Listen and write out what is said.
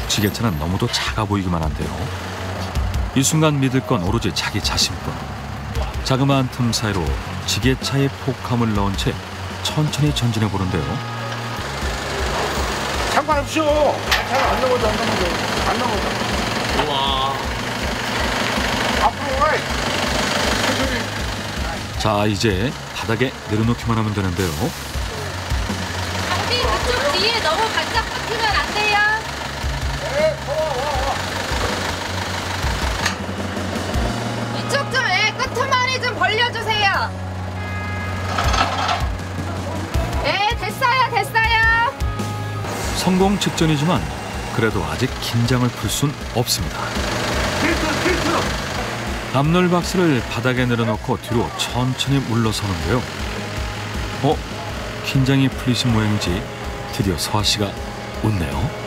지게차는 너무도 작아 보이기만 한데요. 이 순간 믿을 건 오로지 자기 자신뿐. 자그마한 틈 사이로 지게차에 폭함을 넣은 채 천천히 전진해 보는데요. 상관없어. 안 넘어져. 안 넘어져. 우와. 앞으로 와. 자, 이제 바닥에 내려놓기만 하면 되는데요. 장비 그쪽 뒤에 너무 바짝 붙으면 안 돼요. 이쪽 좀 끄트머리 좀 벌려주세요. 됐어요. 성공 직전이지만 그래도 아직 긴장을 풀 순 없습니다. 앞놀박스를 바닥에 내려놓고 뒤로 천천히 물러서는데요. 긴장이 풀리신 모양인지 드디어 서아 씨가 웃네요.